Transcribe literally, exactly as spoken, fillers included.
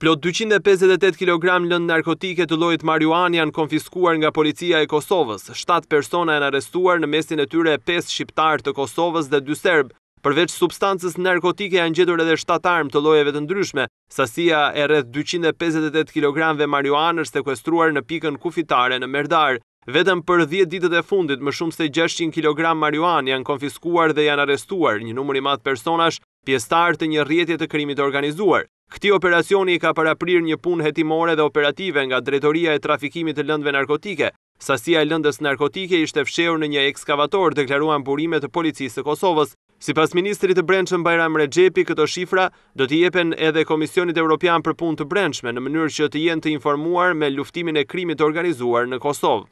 Plot dyqind e pesëdhjetë e tetë kilogram lëndë narkotike të llojit marihuane janë konfiskuar nga policia e Kosovës. Shtatë persona janë arrestuar, në mesin e tyre pesë shqiptar të Kosovës dhe dy serb. Përveç substancës narkotike janë gjetur edhe shtatë armë të llojeve të ndryshme. Sasia e rreth dyqind e pesëdhjetë e tetë kilogramëve marihuane është sekuestruar në pikën kufitare në Merdar. Vetëm për dhjetë ditët e fundit, më shumë se gjashtëqind kilogram marihuane janë konfiskuar dhe janë arrestuar një numër i madh personash, pjesëtar të një rrjetje të krimit të organizuar. Këtij operacioni i ka paraprir një punë hetimore dhe operative nga Drejtoria e Trafikimit të Lëndëve Narkotike. Sasia e lëndës narkotike ishte fshehur në një ekskavator, deklaruan burimet të policisë së Kosovës. Sipas ministrit të Brendshëm Bajram Rexhepi, këto shifra do t'i jepen edhe Komisionit Evropian për Punë të Brendshme në mënyrë që të jenë të informuar me luftimin e krimit të organizuar në Kosovë.